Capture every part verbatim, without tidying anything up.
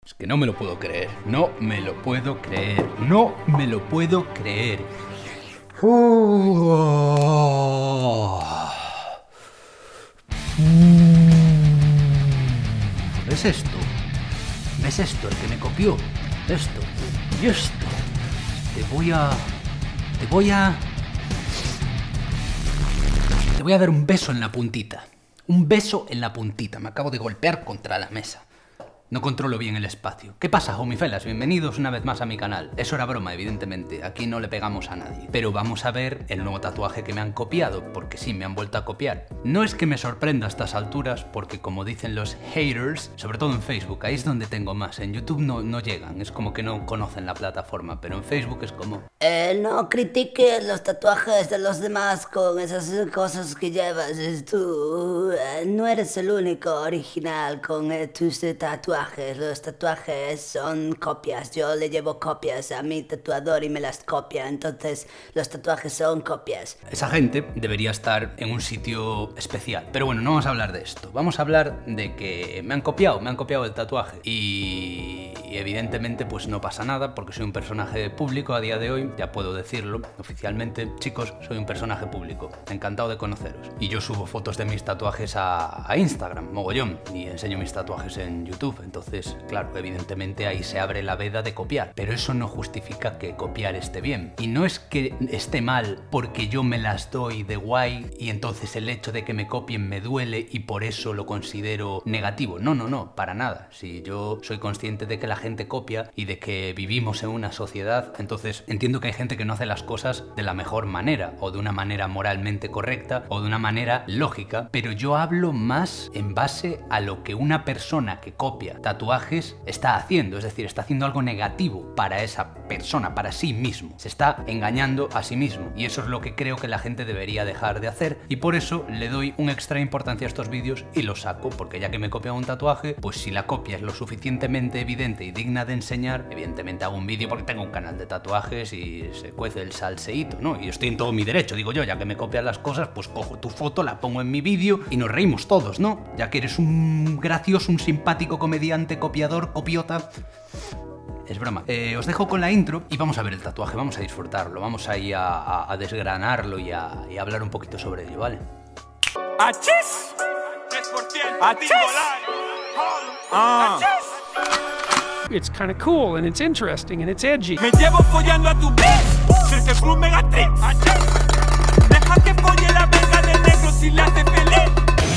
Es que no me lo puedo creer, no me lo puedo creer, no me lo puedo creer. ¿Ves esto? ¿Ves esto? El que me copió. Esto. Y esto. Te voy a... Te voy a... Te voy a dar un beso en la puntita. Un beso en la puntita. Me acabo de golpear contra la mesa. No controlo bien el espacio. ¿Qué pasa, homifelas? Bienvenidos una vez más a mi canal. Eso era broma, evidentemente. Aquí no le pegamos a nadie. Pero vamos a ver el nuevo tatuaje que me han copiado, porque sí, me han vuelto a copiar. No es que me sorprenda a estas alturas, porque como dicen los haters, sobre todo en Facebook, ahí es donde tengo más. En YouTube no, no llegan, es como que no conocen la plataforma, pero en Facebook es como... Eh, no critiques los tatuajes de los demás con esas cosas que llevas. Tú eh, no eres el único original con eh, tus tatuajes. Los tatuajes son copias. Yo le llevo copias a mi tatuador y me las copia. Entonces los tatuajes son copias. Esa gente debería estar en un sitio especial. Pero bueno, no vamos a hablar de esto. Vamos a hablar de que me han copiado, me han copiado el tatuaje. Y, y evidentemente pues no pasa nada porque soy un personaje público a día de hoy. Ya puedo decirlo oficialmente. Chicos, soy un personaje público. Encantado de conoceros. Y yo subo fotos de mis tatuajes a, a Instagram, mogollón. Y enseño mis tatuajes en YouTube. Entonces, claro, evidentemente ahí se abre la veda de copiar, pero eso no justifica que copiar esté bien. Y no es que esté mal porque yo me las doy de guay y entonces el hecho de que me copien me duele y por eso lo considero negativo. No, no, no, para nada. Si yo soy consciente de que la gente copia y de que vivimos en una sociedad, entonces entiendo que hay gente que no hace las cosas de la mejor manera o de una manera moralmente correcta o de una manera lógica, pero yo hablo más en base a lo que una persona que copia tatuajes está haciendo, es decir, está haciendo algo negativo para esa persona, para sí mismo. Se está engañando a sí mismo y eso es lo que creo que la gente debería dejar de hacer y por eso le doy un extra importancia a estos vídeos y los saco, porque ya que me copia un tatuaje, pues si la copia es lo suficientemente evidente y digna de enseñar, evidentemente hago un vídeo porque tengo un canal de tatuajes y se cuece el salseíto, ¿no? Y estoy en todo mi derecho, digo yo, ya que me copias las cosas, pues cojo tu foto, la pongo en mi vídeo y nos reímos todos, ¿no? Ya que eres un gracioso, un simpático comediante, copiador, copiota. Es broma. Eh, os dejo con la intro y vamos a ver el tatuaje, vamos a disfrutarlo, vamos a ir a, a, a desgranarlo y a, y a hablar un poquito sobre ello, ¿vale? ¡Achis! ¡Achis! Ah. It's kind of cool and it's interesting and it's edgy. Me llevo follando a tu bitch, soy el Club Megatrix. Deja que folle la verga del negro si la hace feliz.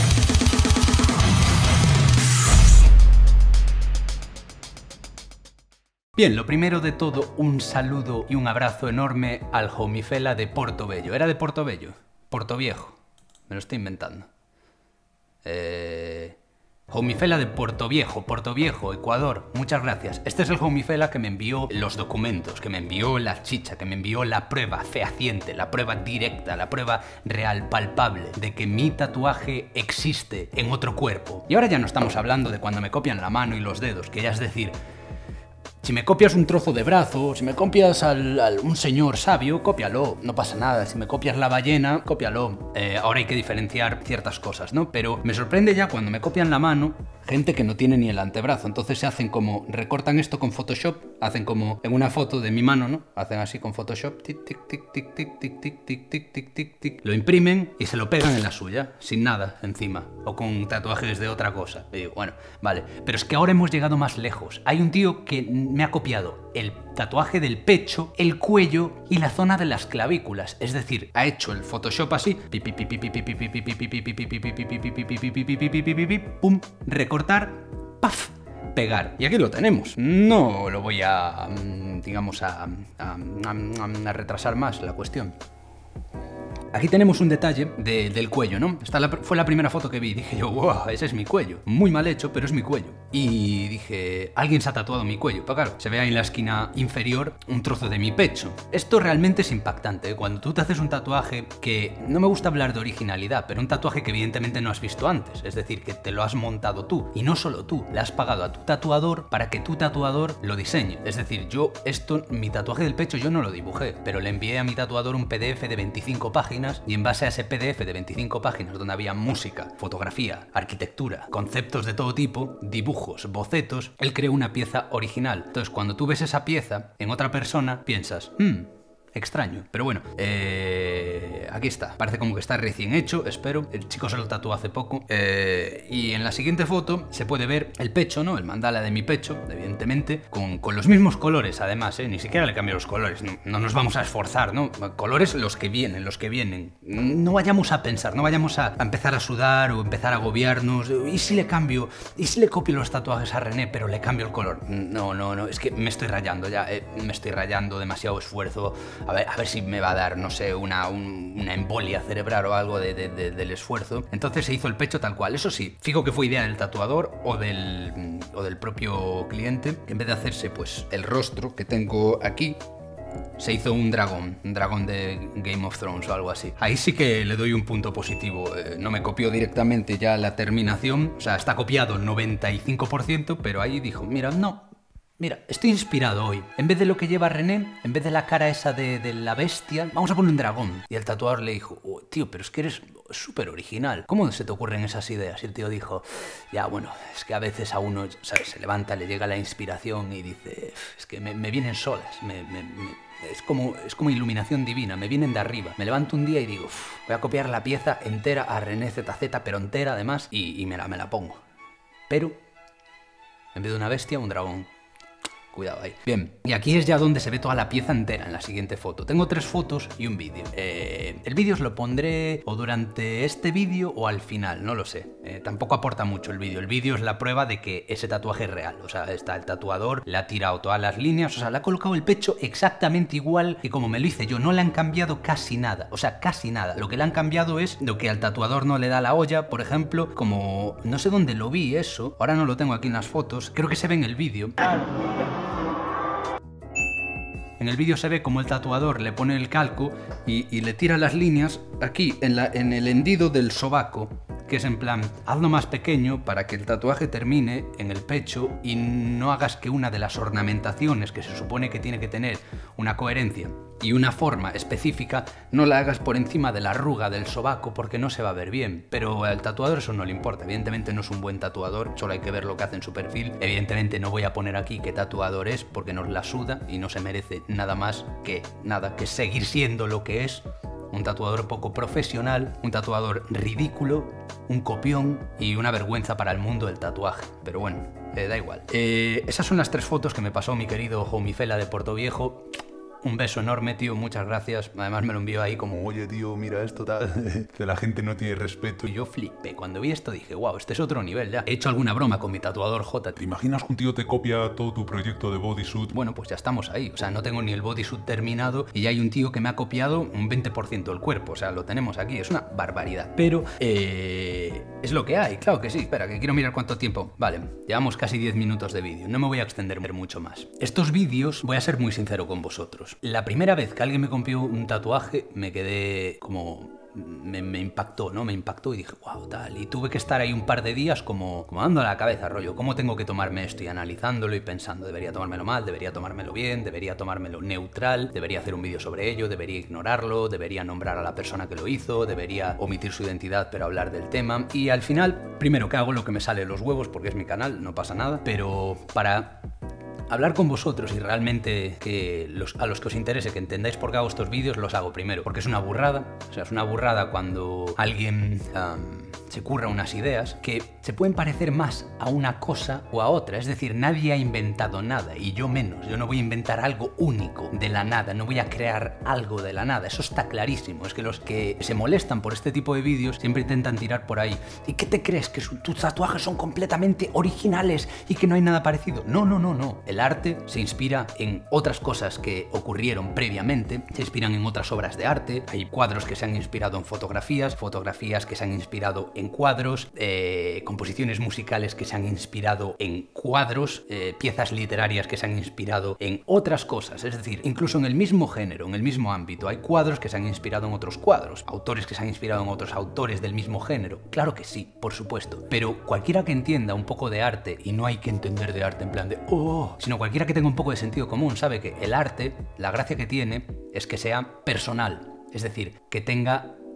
Bien, lo primero de todo, un saludo y un abrazo enorme al homifela de Portobello. ¿Era de Portobello? Portoviejo. Me lo estoy inventando. Eh... Homifela de Portoviejo, Portoviejo, Ecuador. Muchas gracias. Este es el homifela que me envió los documentos, que me envió la chicha, que me envió la prueba fehaciente, la prueba directa, la prueba real, palpable, de que mi tatuaje existe en otro cuerpo. Y ahora ya no estamos hablando de cuando me copian la mano y los dedos, que ya es decir... Si me copias un trozo de brazo, si me copias al, al un señor sabio, cópialo, no pasa nada. Si me copias la ballena, cópialo. Eh, ahora hay que diferenciar ciertas cosas, ¿no? Pero me sorprende ya cuando me copian la mano, gente que no tiene ni el antebrazo. Entonces se hacen como, recortan esto con Photoshop, hacen como en una foto de mi mano, ¿no? Hacen así con Photoshop, tic, tic, tic, tic, tic, tic, tic, tic, tic, tic, tic, tic. Lo imprimen y se lo pegan en la suya, sin nada encima. O con tatuajes de otra cosa. Y digo, bueno, vale. Pero es que ahora hemos llegado más lejos. Hay un tío que me ha copiado el tatuaje del pecho, el cuello y la zona de las clavículas. Es decir, ha hecho el Photoshop así, pum, recortar, paf, pegar. Y aquí lo tenemos. No lo voy a, digamos, a, a, a, a retrasar más la cuestión. Aquí tenemos un detalle de, del cuello, ¿no? Esta la, fue la primera foto que vi. Dije yo, wow, ese es mi cuello. Muy mal hecho, pero es mi cuello. Y dije, alguien se ha tatuado mi cuello. Pero claro, se ve ahí en la esquina inferior un trozo de mi pecho. Esto realmente es impactante. Cuando tú te haces un tatuaje que, no me gusta hablar de originalidad, pero un tatuaje que evidentemente no has visto antes. Es decir, que te lo has montado tú. Y no solo tú, le has pagado a tu tatuador para que tu tatuador lo diseñe. Es decir, yo esto, mi tatuaje del pecho yo no lo dibujé, pero le envié a mi tatuador un P D F de veinticinco páginas páginas y en base a ese P D F de veinticinco páginas donde había música, fotografía, arquitectura, conceptos de todo tipo, dibujos, bocetos, él creó una pieza original. Entonces cuando tú ves esa pieza en otra persona piensas, hmm, extraño, pero bueno, eh, aquí está, parece como que está recién hecho, espero, el chico se lo tatuó hace poco, eh, y en la siguiente foto se puede ver el pecho, ¿no? El mandala de mi pecho, evidentemente, con, con los mismos colores además, ¿eh? Ni siquiera le cambié los colores, no, no nos vamos a esforzar, ¿no? Colores los que vienen, los que vienen, no vayamos a pensar, no vayamos a, a empezar a sudar o empezar a agobiarnos, ¿y si le cambio? ¿Y si le copio los tatuajes a René pero le cambio el color? No, no, no, es que me estoy rayando ya, eh, me estoy rayando, demasiado esfuerzo. A ver, a ver si me va a dar, no sé, una, un, una embolia cerebral o algo de, de, de, del esfuerzo. Entonces se hizo el pecho tal cual. Eso sí, fijo que fue idea del tatuador o del, o del propio cliente, que en vez de hacerse pues el rostro que tengo aquí, se hizo un dragón, un dragón de Game of Thrones o algo así. Ahí sí que le doy un punto positivo. Eh, no me copió directamente ya la terminación, o sea, está copiado el noventa y cinco por ciento, pero ahí dijo, mira, no. Mira, estoy inspirado hoy. En vez de lo que lleva René, en vez de la cara esa de, de la bestia, vamos a poner un dragón. Y el tatuador le dijo, oh, tío, pero es que eres súper original. ¿Cómo se te ocurren esas ideas? Y el tío dijo, ya, bueno, es que a veces a uno, ¿sabes? Se levanta, le llega la inspiración y dice, es que me, me vienen solas, me, me, me, es, como, es como iluminación divina, me vienen de arriba. Me levanto un día y digo, voy a copiar la pieza entera a René Z Z, pero entera además, y, y me, la, me la pongo. Pero, en vez de una bestia, un dragón. Cuidado ahí. Bien, y aquí es ya donde se ve toda la pieza entera en la siguiente foto. Tengo tres fotos y un vídeo. Eh, el vídeo os lo pondré o durante este vídeo o al final, no lo sé. Eh, tampoco aporta mucho el vídeo. El vídeo es la prueba de que ese tatuaje es real. O sea, está el tatuador, le ha tirado todas las líneas, o sea, le ha colocado el pecho exactamente igual que como me lo hice yo. No le han cambiado casi nada. O sea, casi nada. Lo que le han cambiado es lo que al tatuador no le da la olla, por ejemplo, como... No sé dónde lo vi eso. Ahora no lo tengo aquí en las fotos. Creo que se ve en el vídeo. En el vídeo se ve como el tatuador le pone el calco y, y le tira las líneas aquí, en, la, en el hendido del sobaco, que es en plan, hazlo más pequeño para que el tatuaje termine en el pecho y no hagas que una de las ornamentaciones que se supone que tiene que tener una coherencia y una forma específica, no la hagas por encima de la arruga del sobaco porque no se va a ver bien. Pero al tatuador eso no le importa, evidentemente no es un buen tatuador, solo hay que ver lo que hace en su perfil. Evidentemente no voy a poner aquí qué tatuador es porque nos la suda y no se merece nada más que nada, que seguir siendo lo que es. Un tatuador poco profesional, un tatuador ridículo, un copión y una vergüenza para el mundo del tatuaje. Pero bueno, eh, da igual. Eh, esas son las tres fotos que me pasó mi querido homie Fela de Portoviejo. Un beso enorme, tío, muchas gracias. Además me lo envió ahí como, oye, tío, mira esto, tal. Que la gente no tiene respeto. Y yo flipé. Cuando vi esto dije, wow, este es otro nivel ya. He hecho alguna broma con mi tatuador J. ¿Te imaginas que un tío te copia todo tu proyecto de bodysuit? Bueno, pues ya estamos ahí. O sea, no tengo ni el bodysuit terminado y ya hay un tío que me ha copiado un veinte por ciento del cuerpo. O sea, lo tenemos aquí. Es una barbaridad. Pero, eh... es lo que hay. Claro que sí. Espera, que quiero mirar cuánto tiempo. Vale, llevamos casi diez minutos de vídeo. No me voy a extender mucho más. Estos vídeos, voy a ser muy sincero con vosotros. La primera vez que alguien me copió un tatuaje me quedé como... Me, me impactó, ¿no? Me impactó y dije, wow, tal. Y tuve que estar ahí un par de días como, como dando a la cabeza, rollo, ¿cómo tengo que tomarme esto? Y analizándolo y pensando, ¿debería tomármelo mal? ¿Debería tomármelo bien? ¿Debería tomármelo neutral? ¿Debería hacer un vídeo sobre ello? ¿Debería ignorarlo? ¿Debería nombrar a la persona que lo hizo? ¿Debería omitir su identidad pero hablar del tema? Y al final, primero que hago lo que me sale de los huevos porque es mi canal, no pasa nada, pero para... hablar con vosotros y realmente que los, a los que os interese que entendáis por qué hago estos vídeos, los hago primero. Porque es una burrada, o sea, es una burrada cuando alguien um, se curra unas ideas que se pueden parecer más a una cosa o a otra. Es decir, nadie ha inventado nada y yo menos. Yo no voy a inventar algo único de la nada, no voy a crear algo de la nada. Eso está clarísimo. Es que los que se molestan por este tipo de vídeos siempre intentan tirar por ahí. ¿Y qué te crees? ¿Que tus tatuajes son completamente originales y que no hay nada parecido? No, no, no, no. El arte se inspira en otras cosas que ocurrieron previamente, se inspiran en otras obras de arte, hay cuadros que se han inspirado en fotografías, fotografías que se han inspirado en cuadros, eh, composiciones musicales que se han inspirado en cuadros, eh, piezas literarias que se han inspirado en otras cosas, es decir, incluso en el mismo género, en el mismo ámbito, hay cuadros que se han inspirado en otros cuadros, autores que se han inspirado en otros autores del mismo género, claro que sí, por supuesto, pero cualquiera que entienda un poco de arte, y no hay que entender de arte en plan de oh, sino cualquiera que tenga un poco de sentido común sabe que el arte, la gracia que tiene es que sea personal, es decir, que tenga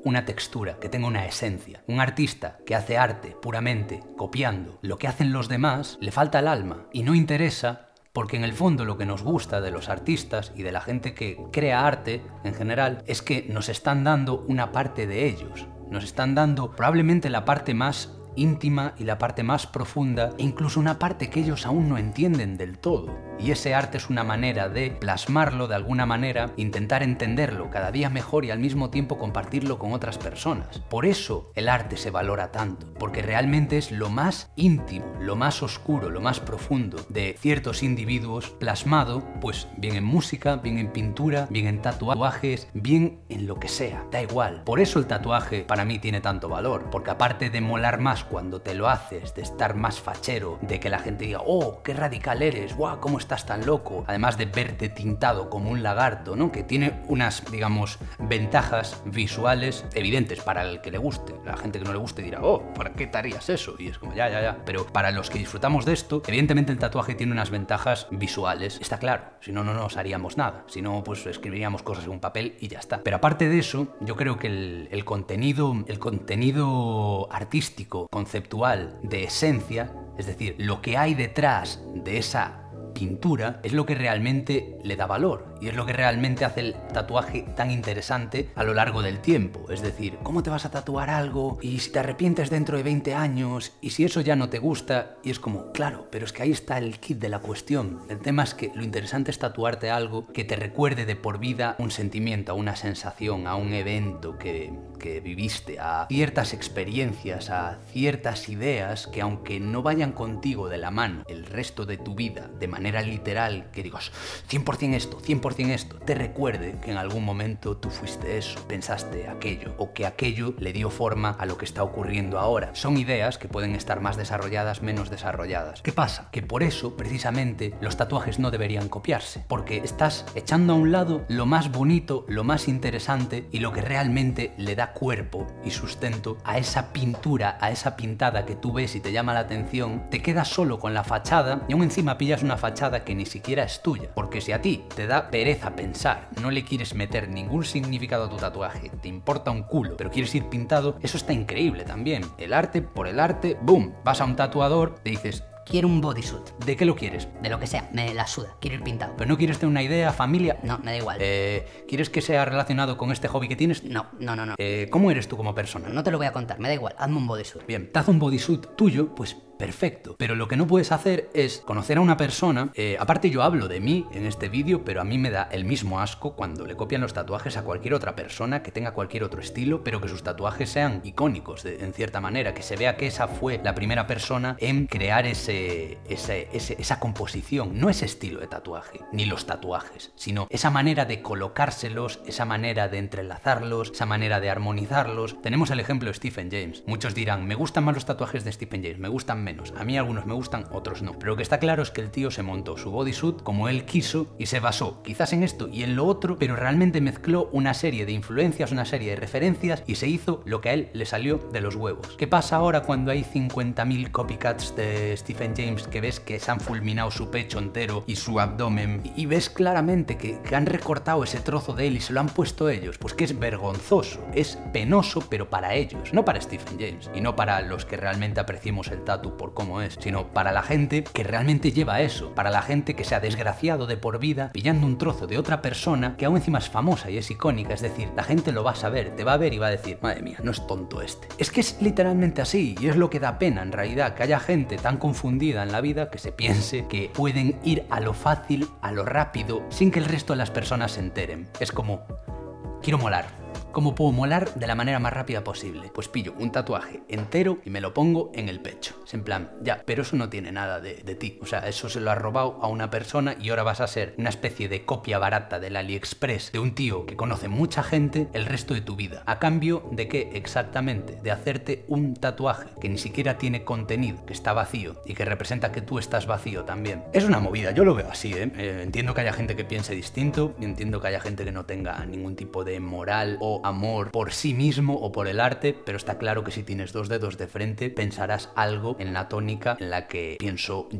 una textura, que tenga una esencia. Un artista que hace arte puramente copiando lo que hacen los demás, le falta el alma y no interesa. Porque en el fondo lo que nos gusta de los artistas y de la gente que crea arte en general es que nos están dando una parte de ellos. Nos están dando probablemente la parte más íntima y la parte más profunda e incluso una parte que ellos aún no entienden del todo. Y ese arte es una manera de plasmarlo de alguna manera, intentar entenderlo cada día mejor y al mismo tiempo compartirlo con otras personas. Por eso el arte se valora tanto, porque realmente es lo más íntimo, lo más oscuro, lo más profundo de ciertos individuos plasmado, pues bien en música, bien en pintura, bien en tatuajes, bien en lo que sea, da igual. Por eso el tatuaje para mí tiene tanto valor, porque aparte de molar más cuando te lo haces, de estar más fachero, de que la gente diga, oh, qué radical eres, guau, cómo estás tan loco, además de verte tintado como un lagarto, ¿no? Que tiene unas, digamos, ventajas visuales evidentes para el que le guste. La gente que no le guste dirá, oh, ¿para qué te harías eso? Y es como, ya, ya, ya. Pero para los que disfrutamos de esto, evidentemente el tatuaje tiene unas ventajas visuales, está claro. Si no, no nos haríamos nada. Si no, pues escribiríamos cosas en un papel y ya está. Pero aparte de eso, yo creo que el, el contenido, el contenido artístico, conceptual, de esencia, es decir, lo que hay detrás de esa pintura es lo que realmente le da valor y es lo que realmente hace el tatuaje tan interesante a lo largo del tiempo. Es decir, ¿cómo te vas a tatuar algo y si te arrepientes dentro de veinte años y si eso ya no te gusta? Y es como, claro, pero es que ahí está el kit de la cuestión. El tema es que lo interesante es tatuarte algo que te recuerde de por vida un sentimiento, a una sensación, a un evento que, que viviste, a ciertas experiencias, a ciertas ideas que aunque no vayan contigo de la mano el resto de tu vida de manera manera literal, que digas cien por cien esto, cien por cien esto, te recuerde que en algún momento tú fuiste eso, pensaste aquello, o que aquello le dio forma a lo que está ocurriendo ahora. Son ideas que pueden estar más desarrolladas, menos desarrolladas. ¿Qué pasa? Que por eso, precisamente, los tatuajes no deberían copiarse, porque estás echando a un lado lo más bonito, lo más interesante y lo que realmente le da cuerpo y sustento a esa pintura, a esa pintada que tú ves y te llama la atención, te quedas solo con la fachada y aún encima pillas una fachada que ni siquiera es tuya, porque si a ti te da pereza pensar, no le quieres meter ningún significado a tu tatuaje, te importa un culo, pero quieres ir pintado, eso está increíble también. El arte por el arte, boom, vas a un tatuador, te dices, quiero un bodysuit. ¿De qué lo quieres? De lo que sea, me la suda, quiero ir pintado. ¿Pero no quieres tener una idea, familia? No, me da igual. Eh, ¿Quieres que sea relacionado con este hobby que tienes? No, no, no, no. Eh, ¿Cómo eres tú como persona? No te lo voy a contar, me da igual, hazme un bodysuit. Bien, te hace un bodysuit tuyo, pues perfecto. Pero lo que no puedes hacer es conocer a una persona, eh, aparte yo hablo de mí en este vídeo, pero a mí me da el mismo asco cuando le copian los tatuajes a cualquier otra persona que tenga cualquier otro estilo, pero que sus tatuajes sean icónicos de, en cierta manera, que se vea que esa fue la primera persona en crear ese, ese, ese, esa composición, no ese estilo de tatuaje, ni los tatuajes, sino esa manera de colocárselos, esa manera de entrelazarlos, esa manera de armonizarlos. Tenemos el ejemplo de Stephen James. Muchos dirán, me gustan más los tatuajes de Stephen James, me gustan menos. A mí algunos me gustan, otros no. Pero lo que está claro es que el tío se montó su bodysuit como él quiso y se basó quizás en esto y en lo otro, pero realmente mezcló una serie de influencias, una serie de referencias y se hizo lo que a él le salió de los huevos. ¿Qué pasa ahora cuando hay cincuenta mil copycats de Stephen James que ves que se han fulminado su pecho entero y su abdomen y ves claramente que, que han recortado ese trozo de él y se lo han puesto ellos? Pues que es vergonzoso, es penoso, pero para ellos, no para Stephen James y no para los que realmente apreciemos el tatu por cómo es, sino para la gente que realmente lleva eso, para la gente que se ha desgraciado de por vida pillando un trozo de otra persona que aún encima es famosa y es icónica. Es decir, la gente lo va a saber, te va a ver y va a decir, madre mía, no es tonto este. Es que es literalmente así y es lo que da pena en realidad, que haya gente tan confundida en la vida que se piense que pueden ir a lo fácil, a lo rápido, sin que el resto de las personas se enteren. Es como, quiero molar. ¿Cómo puedo molar de la manera más rápida posible? Pues pillo un tatuaje entero y me lo pongo en el pecho. Es en plan, ya, pero eso no tiene nada de, de ti. O sea, eso se lo has robado a una persona y ahora vas a ser una especie de copia barata del AliExpress de un tío que conoce mucha gente el resto de tu vida. ¿A cambio de qué exactamente? De hacerte un tatuaje que ni siquiera tiene contenido, que está vacío y que representa que tú estás vacío también. Es una movida, yo lo veo así, ¿eh? Eh, entiendo que haya gente que piense distinto y entiendo que haya gente que no tenga ningún tipo de moral o amor por sí mismo o por el arte, pero está claro que si tienes dos dedos de frente pensarás algo en la tónica en la que pienso yo.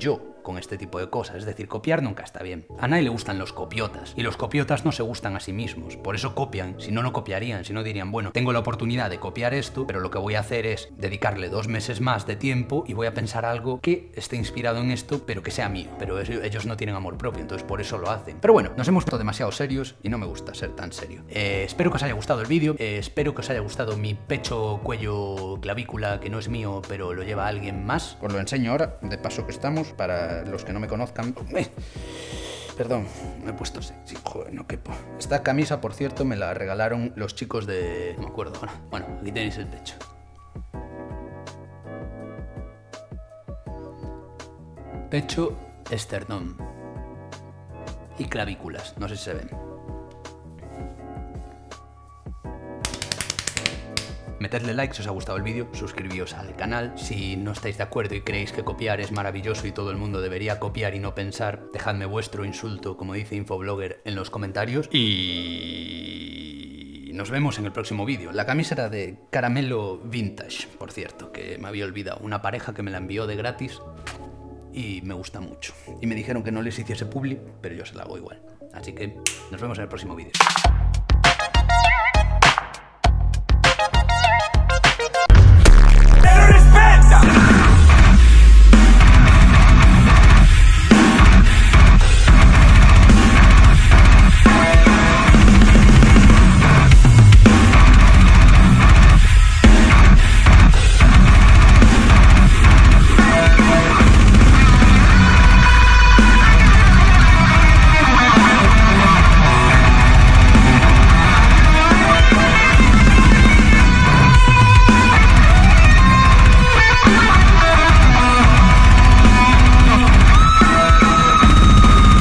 con este tipo de cosas. Es decir, copiar nunca está bien. A nadie le gustan los copiotas. Y los copiotas no se gustan a sí mismos. Por eso copian. Si no, no copiarían. Si no, dirían, bueno, tengo la oportunidad de copiar esto, pero lo que voy a hacer es dedicarle dos meses más de tiempo y voy a pensar algo que esté inspirado en esto, pero que sea mío. Pero ellos no tienen amor propio, entonces por eso lo hacen. Pero bueno, nos hemos puesto demasiado serios y no me gusta ser tan serio. Eh, espero que os haya gustado el vídeo. Eh, espero que os haya gustado mi pecho, cuello, clavícula, que no es mío, pero lo lleva alguien más. Os lo enseño ahora, de paso que estamos, para los que no me conozcan. Eh, perdón, me he puesto sexy, joder, no quepo. Esta camisa, por cierto, me la regalaron los chicos de... no me acuerdo ahora. Bueno, aquí tenéis el pecho. Pecho, esternón y clavículas, no sé si se ven. Metedle like si os ha gustado el vídeo, suscribíos al canal. Si no estáis de acuerdo y creéis que copiar es maravilloso y todo el mundo debería copiar y no pensar, dejadme vuestro insulto, como dice Infoblogger, en los comentarios. Y nos vemos en el próximo vídeo. La camisa era de Caramelo Vintage, por cierto, que me había olvidado. Una pareja que me la envió de gratis y me gusta mucho. Y me dijeron que no les hiciese publi, pero yo se la hago igual. Así que nos vemos en el próximo vídeo.